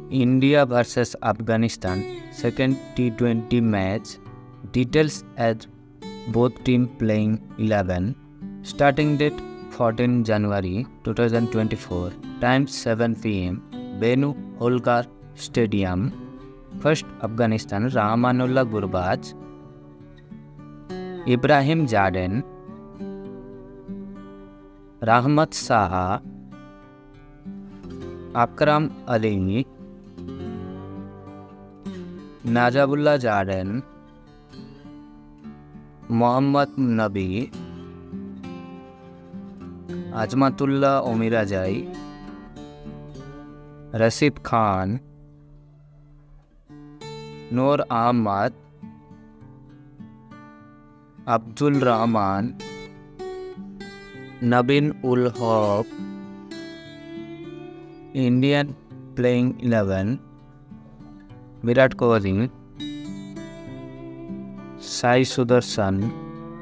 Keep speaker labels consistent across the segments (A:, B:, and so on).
A: India versus Afghanistan second T20 match. Details as both team playing 11. Starting date 14 January 2024. Time 7 p.m. Venue Holkar Stadium. First Afghanistan RAHMANULLAH GURBAZ, IBRAHIM ZADRAN, RAHMAT SHAH, AXAR Ali, NAJIBULLAH ZADRAN, MOHAMMAD NABI, AZMATULLAH OMARZAI, RASHID Khan, NOOR AHMED, ABDUL RAHMAN, Naveen-ul-Haq. Indian playing 11. Virat Kohli, SUDHARSAN,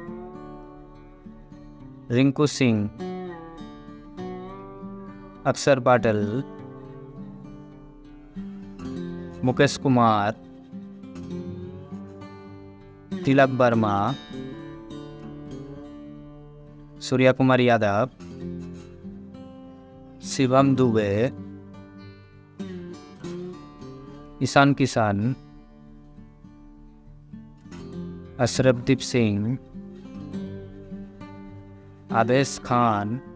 A: RINKU SINGH, AXAR PATEL, MUKESH KUMAR, TILAK VERMA, Surya Kumar Yadav, Shivam Dubey, Ishan Kishan, Ashrafdeep Singh, Abes Khan,